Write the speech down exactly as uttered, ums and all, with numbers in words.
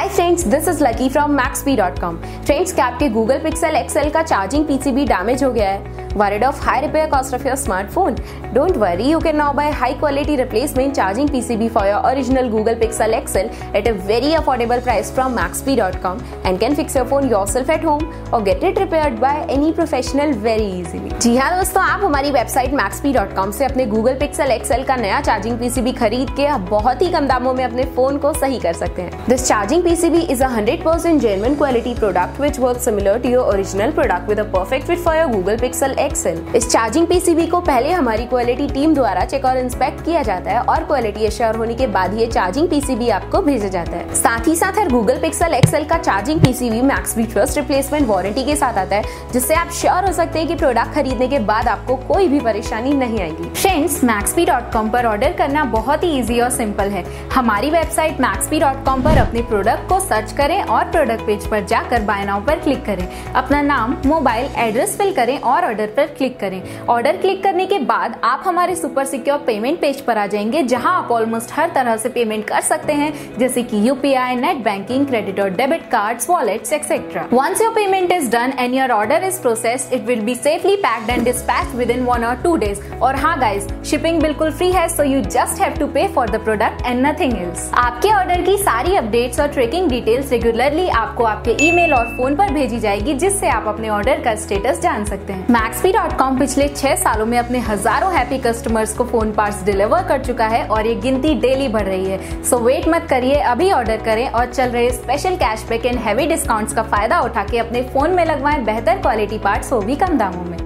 Friends, this is Lucky from Maxbhi dot com. Friends, क्या आपके Google Pixel XL का charging PCB damage हो गया है? Worried of high repair cost of your smartphone? Don't worry, you can now buy high quality replacement charging P C B for your original Google Pixel X L at a very affordable price from maxbee dot com and can fix your phone yourself at home or get it repaired by any professional very easily. जी हाँ दोस्तों, आप हमारी website maxbee dot com से अपने Google Pixel X L का नया charging PCB खरीद के बहुत ही कम दामों में अपने फोन को सही कर सकते हैं। This charging P C B is a one hundred percent genuine quality product which works similar to your original product with a perfect fit for your Google Pixel X L। इस charging PCB को पहले हमारी quality team द्वारा check और inspect किया जाता है और क्वालिटी एश्योर होने के बाद ये चार्जिंग पीसीबी आपको भेजा जाता है। साथ ही साथ हर गूगल पिक्सल एक्सएल का charging PCB Maxbhi trust replacement warranty के साथ आता है, जिससे आप श्योर हो सकते हैं कि प्रोडक्ट खरीदने के बाद आपको कोई भी परेशानी नहीं आएगी। फ्रेंड्स, मैक्सबी डॉट कॉम पर ऑर्डर करना बहुत ही इजी और सिंपल है। हमारी वेबसाइट मैक्सबी डॉट कॉम पर अपने प्रोडक्ट को सर्च करें और प्रोडक्ट पेज पर जाकर बाय नाउ पर क्लिक करें। अपना नाम, मोबाइल एड्रेस फिल करें और ऑर्डर पर क्लिक करें। ऑर्डर क्लिक करने के बाद आप हमारे सुपर सिक्योर पेमेंट पेज पर आ जाएंगे, जहां आप ऑलमोस्ट हर तरह से पेमेंट कर सकते हैं, जैसे कि यूपीआई, नेट बैंकिंग, क्रेडिट और debit cards, wallets etcetera. Once your payment is done and your order is processed, it will be safely packed and dispatched within one or two days. और हाँ guys, shipping बिल्कुल free है, so you just have to pay for the product and nothing else. आपके order की सारी updates और tracking details regularly आपको आपके ईमेल और फोन पर भेजी जाएगी, जिससे आप अपने ऑर्डर का स्टेटस जान सकते हैं। मैक्सबी डॉट कॉम पिछले छह सालों में अपने हजारों हैप्पी कस्टमर्स को फोन पार्ट्स डिलीवर कर चुका है और ये गिनती डेली बढ़ रही है। सो वेट मत करिए, अभी ऑर्डर करें और चल रहे special cashback and heavy discounts का फायदा उठा के अपने फोन में लगवाएं बेहतर क्वालिटी पार्ट्स, वो भी कम दामों में।